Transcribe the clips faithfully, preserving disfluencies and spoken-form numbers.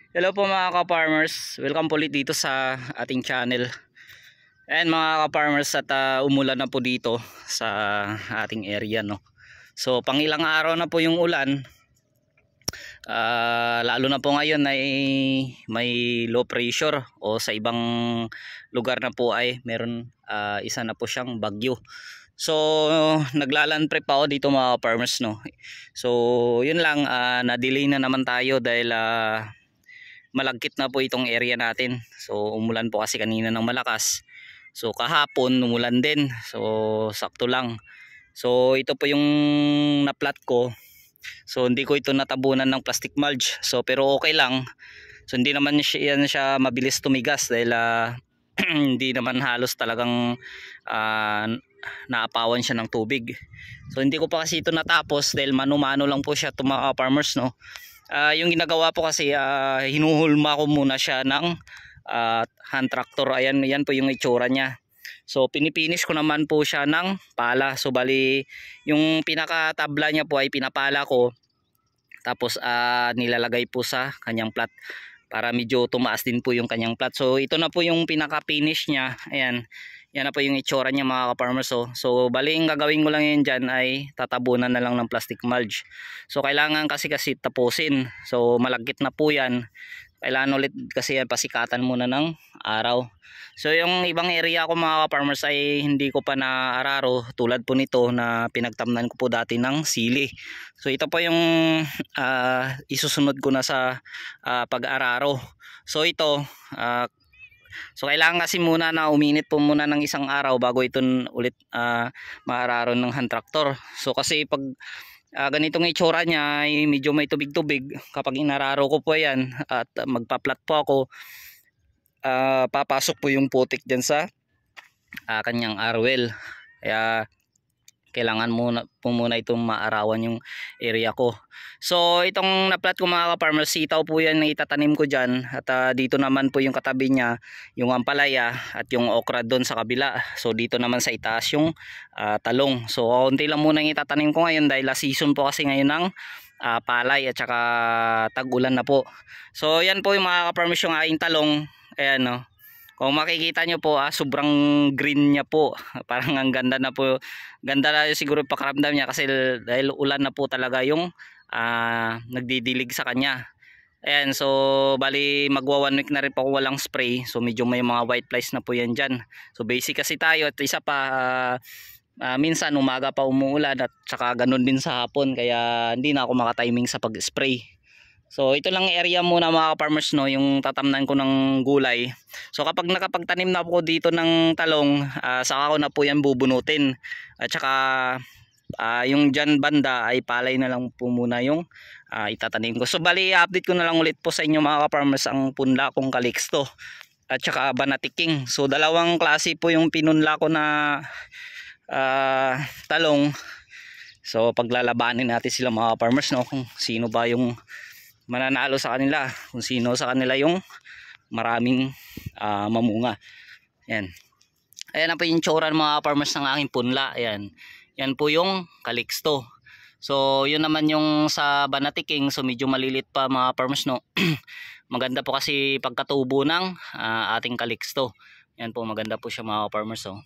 Hello po mga ka-farmers, welcome po ulit dito sa ating channel. And mga ka-farmers, at uh, umulan na po dito sa ating area, no. So pangilang araw na po yung ulan. Uh, lalo na po ngayon ay may low pressure, o sa ibang lugar na po ay meron uh, isa na po siyang bagyo. So naglaland prep ako dito mga farmers, no. So yun lang, uh, na-delay na naman tayo dahil uh, malagkit na po itong area natin. So umulan po kasi kanina ng malakas. So kahapon umulan din. So sakto lang. So ito po yung na-plot ko. So hindi ko ito natabunan ng plastic mulch. So pero okay lang. So hindi naman siya, yan siya mabilis tumigas dahil uh, hindi naman halos talagang uh, naapawan siya ng tubig. So hindi ko pa kasi ito natapos dahil mano-mano lang po siya to mga farmers, no. Uh, yung ginagawa po kasi, uh, hinuhulma ko muna siya ng uh, hand tractor. Ayan, yan po yung itsura niya. So pinipinish ko naman po siya ng pala. So bali yung pinaka-tabla niya po ay pinapala ko. Tapos uh, nilalagay po sa kanyang plat para medyo tumaas din po yung kanyang plat. So ito na po yung pinaka-finish niya. Ayan. Yan na po yung itsura niya mga ka-farmers. So, so bali yung gagawin ko lang yun dyan ay tatabunan na lang ng plastic mulch. So kailangan kasi kasi tapusin. So malagkit na po yan. Kailangan ulit kasi yan pasikatan muna ng araw. So yung ibang area ko mga ka-farmers ay hindi ko pa naararo. Tulad po nito na pinagtamnan ko po dati ng sili. So ito po yung uh, isusunod ko na sa uh, pag-araro. So ito uh, So kailangan kasi muna na uminit po muna ng isang araw bago ito ulit uh, maararon ng hand tractor. So kasi pag uh, ganitong itsura niya ay medyo may tubig-tubig, kapag inararo ko po yan at uh, magpa-plat po ako, uh, papasok po yung putik dyan sa uh, kanyang arwel. Kaya kailangan muna po muna itong maarawan yung area ko. So itong na-plat ko mga ka-farmers, sitaw po yan na itatanim ko dyan. At uh, dito naman po yung katabi niya, yung ampalaya at yung okra doon sa kabila. So dito naman sa itaas yung uh, talong. So konti lang muna yung itatanim ko ngayon dahil last season po kasi ngayon ng uh, palay at saka tag-ulan na po. So yan po yung mga ka-farmers yung aking talong. Ayan, no. Kung makikita nyo po, ah, sobrang green niya po. Parang ang ganda na po. Ganda na siguro pakiramdam niya kasi dahil ulan na po talaga yung ah, nagdidilig sa kanya. Ayan, so bali magwa one week na rin po ako walang spray. So medyo may mga white flies na po yan dyan. So basic kasi tayo at isa pa, uh, uh, minsan umaga pa umuulan at saka ganun din sa hapon. Kaya hindi na ako makatiming sa pag-spray. So ito lang area muna mga farmers, no, yung tatamnan ko ng gulay. So kapag nakapagtanim na po dito ng talong, uh, saka ko na po yan bubunutin. At saka uh, yung dyan banda ay palay na lang po muna yung uh, itatanim ko. So bali update ko na lang ulit po sa inyo mga farmers ang punla kong Calixto at saka Banati King. So dalawang klase po yung pinunla ko na uh, talong. So paglalabanin natin sila mga farmers, no, kung sino ba yung mananalo sa kanila, kung sino sa kanila yung maraming uh, mamunga. Yan. Ayan na po yung tsura ng mga farmers ng aking punla. Ayan. Yan po yung Calixto. So yun naman yung sa Banati King. So medyo malilit pa mga farmers, no. Maganda po kasi pagkatubo ng uh, ating Calixto. Yan po, maganda po siya mga farmers, oh.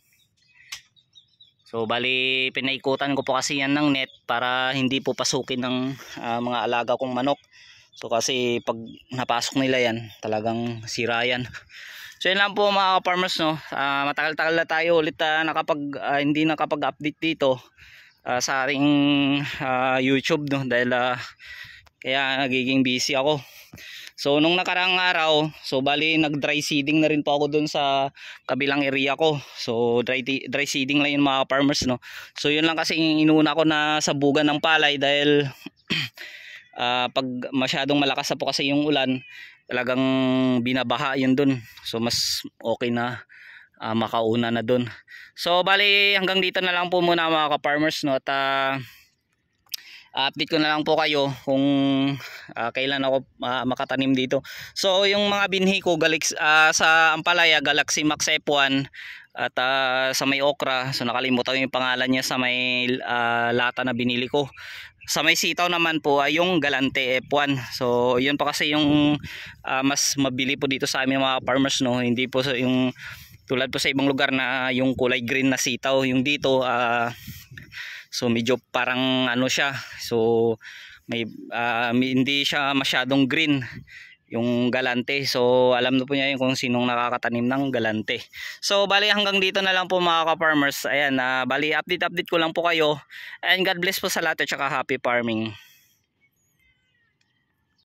So bali pinaikutan ko po kasi yan ng net para hindi po pasukin ng uh, mga alaga kong manok. So kasi pag napasok nila yan, talagang sira yan. So yun lang po mga farmers, no. Uh, matagal-tagal na tayo ulit uh, nakapag, uh, hindi nakapag-update dito uh, sa ating uh, YouTube, no. Dahil uh, kaya nagiging busy ako. So nung nakarang araw, so bali nag-dry seeding na rin po ako dun sa kabilang area ko. So dry, dry seeding lang yun mga farmers, no. So yun lang kasi inuna ko na sabugan ng palay dahil Uh, pag masyadong malakas na po kasi yung ulan, talagang binabaha yun dun. So mas okay na uh, makauna na dun. So bali hanggang dito na lang po muna mga ka-farmers, no. At uh, update ko na lang po kayo kung uh, kailan ako uh, makatanim dito. So yung mga binhi ko Galaxy, uh, sa ampalaya, Galaxy Max F one at uh, sa may okra, so nakalimutan ko yung pangalan niya sa may uh, lata na binili ko. Sa may sitaw naman po ay yung Galante F one. So yun pa kasi yung uh, mas mabili po dito sa aming mga farmers, no. Hindi po sa yung tulad po sa ibang lugar na yung kulay green na sitaw. Yung dito uh, so medyo parang ano siya. So may uh, hindi siya masyadong green yung Galante. So alam na po niya yung kung sinong nakakatanim ng Galante. So bali hanggang dito na lang po mga ka-farmers. Ayan, uh, bali update update ko lang po kayo. And God bless po sa lahat at saka happy farming.